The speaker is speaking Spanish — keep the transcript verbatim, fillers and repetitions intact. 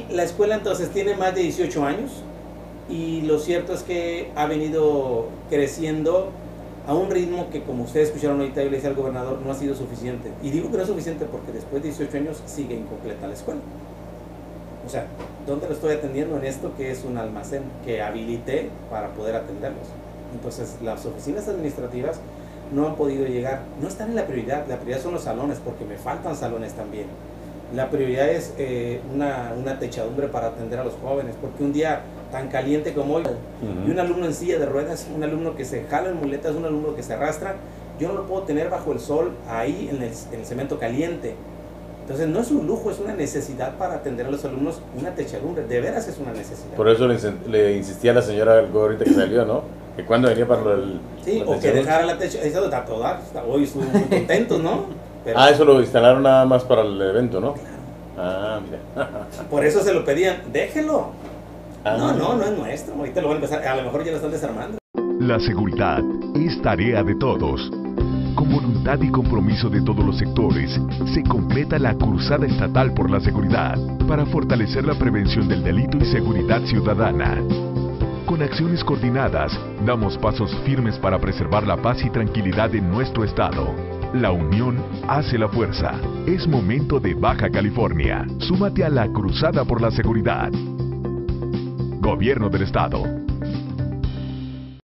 la escuela entonces tiene más de dieciocho años y lo cierto es que ha venido creciendo a un ritmo que, como ustedes escucharon ahorita, yo le decía al gobernador, no ha sido suficiente. Y digo que no es suficiente porque después de dieciocho años sigue incompleta la escuela. O sea, ¿dónde lo estoy atendiendo en esto que es un almacén que habilité para poder atenderlos? Entonces, las oficinas administrativas no han podido llegar, no están en la prioridad. La prioridad son los salones, porque me faltan salones también. La prioridad es eh, una, una techadumbre para atender a los jóvenes, porque un día tan caliente como hoy, uh-huh. y un alumno en silla de ruedas, un alumno que se jala en muletas, un alumno que se arrastra, yo no lo puedo tener bajo el sol ahí en el, en el cemento caliente. Entonces no es un lujo, es una necesidad para atender a los alumnos, una techadumbre, de veras es una necesidad. Por eso le, le insistía a la señora ahorita que salió, ¿no? Que cuando venía para el... Sí, o que dejara la techadumbre, a toda, hoy estuvimos muy contentos, ¿no? Pero, ah, eso lo instalaron nada más para el evento, ¿no? Claro. Ah, mira. Por eso se lo pedían, déjelo. Ah, no, no, no es nuestro, ahorita lo van a empezar, a lo mejor ya lo están desarmando. La seguridad es tarea de todos. Con voluntad y compromiso de todos los sectores, se completa la Cruzada Estatal por la Seguridad para fortalecer la prevención del delito y seguridad ciudadana. Con acciones coordinadas, damos pasos firmes para preservar la paz y tranquilidad en nuestro estado. La unión hace la fuerza. Es momento de Baja California. Súmate a la Cruzada por la Seguridad. Gobierno del Estado.